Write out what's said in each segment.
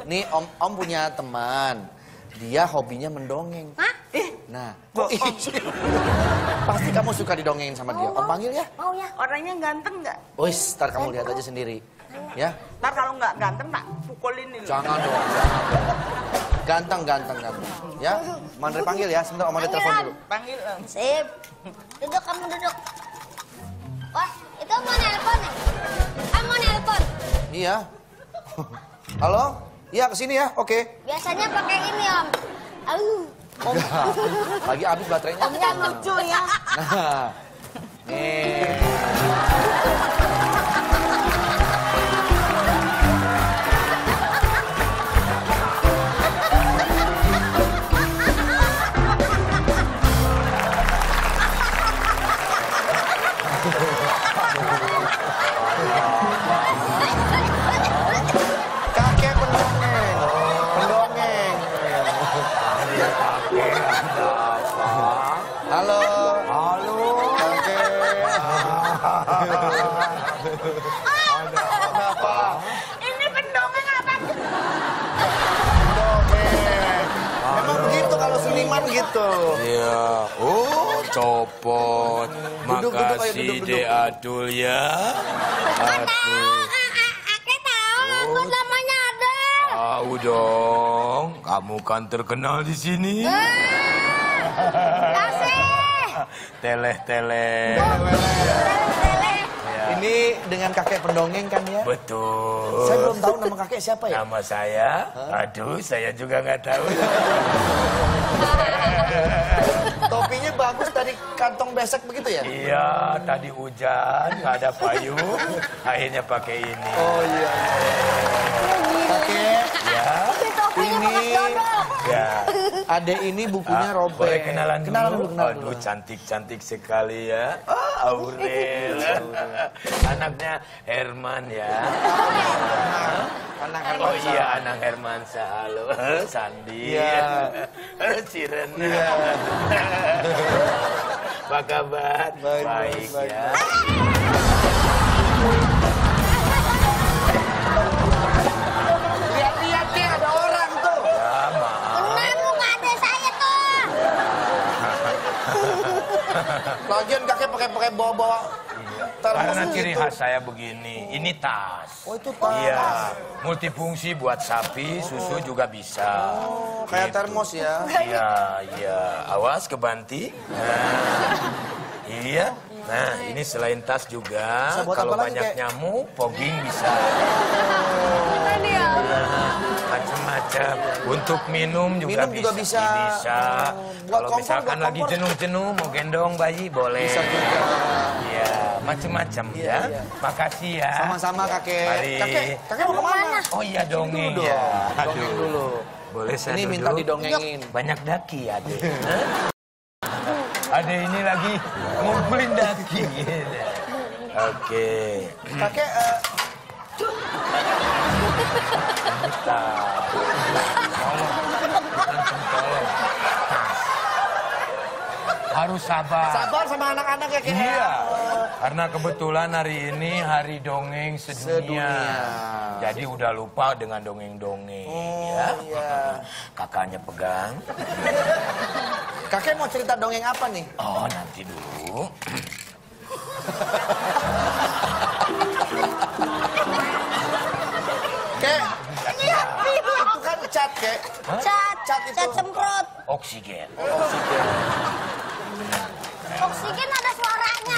Nih om punya teman. Dia hobinya mendongeng. Hah? Nah, pasti kamu suka didongengin sama dia. Om panggil ya. Mau ya. Orangnya ganteng nggak? Wis, ntar kamu lihat aja sendiri. Ya. Ntar kalau nggak ganteng tak pukulin ini. Jangan dong, jangan. Ganteng. Ya, Mandre panggil ya. Sebentar Om Mandre telepon dulu. Panggil. Sip. Duduk, kamu duduk. Wah, itu mau nelpon ya? Kamu mau nelpon? Iya. Halo? Iya, kesini ya. Oke. Biasanya pakai ini, Om. Lagi habis baterainya. Om yang lucu ya. Nah. Nih. Kakek pendongeng. Halo. Kakek. Kenapa? Ini pendongeng apa? Pendongeng. Memang begitu kalau seniman gitu. Iya. Oh, copot. Duduk, ayo, Makasih, duduk. Dek Adul ya. Aduh. Kakek tahu aku namanya Adel. Tahu dong. Kamu kan terkenal di sini. Kasih. Teleh-teleh. Ini dengan kakek pendongeng kan ya? Betul. Saya belum tahu nama kakek siapa ya? Nama saya? Aduh, saya juga nggak tahu. Topinya bagus tadi kantong besek begitu ya? Iya, tadi hujan, nggak ada payung, akhirnya pakai ini. Oh iya. Kakek, Ya, ini ya. adek ini bukunya robek. Boleh kenalan dulu? Kenalan dulu. Aduh, cantik-cantik sekali ya. Aurel. Anaknya Herman ya. Anak Oh iya, anak Herman Halo, Sandi. Iya. Siren. Apa kabar? Baik. Ya. Lihat-lihat nih ada orang tuh. Ya, maaf. Benar muka adek saya tuh. Lagian kakek pakai bawa termos Karena gitu. ciri khas saya begini, ini tas. Oh itu tas. Iya, multifungsi buat sapi, susu juga bisa. Oh, kayak Gitu. termos ya. Iya. Awas kebanti. Nah, iya. Nah, ini selain tas juga, Bisa buat kalau apa lagi, banyak Kek? nyamuk, fogging bisa. Tadi ya. Macam-macam. Untuk minum juga Minum juga bisa. Bisa. Buat Kalau kompor, misalkan buat lagi kompor. jenuh-jenuh, mau gendong bayi, boleh. Bisa juga. Iya, macam-macam Iya, ya. iya. Makasih ya. Sama-sama kakek. Mari. Kakek mau kemana? Oh iya dongeng Dulu ya. dong. Dongeng dulu. Boleh saya Ini duduk? minta didongengin. Banyak daki ade. Ade ini lagi ngumpulin daki. Oke. Kakek, Kita. Harus sabar. sabar sama anak-anak ya kakek. Iya, karena kebetulan hari ini hari dongeng sedunia. Sedunia. Jadi udah lupa dengan dongeng-dongeng. Oh, ya. iya. Kakaknya pegang. Kakek mau cerita dongeng apa nih? Oh, nanti dulu. Kek, itu kan cat kek. Cat itu. semprot. Oksigen. Oksigen ada suaranya.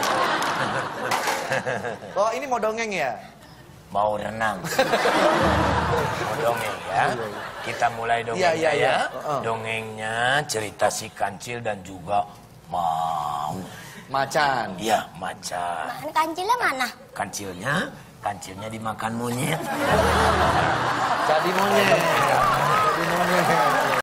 Oh ini mau dongeng ya? Mau renang. Mau dongeng ya. Kita mulai dongengnya Iya, iya. ya. Dongengnya cerita si kancil dan juga mau. Macan. Iya, macan. Kancilnya mana? Kancilnya dimakan monyet. Jadi monyet. Jadi monyet.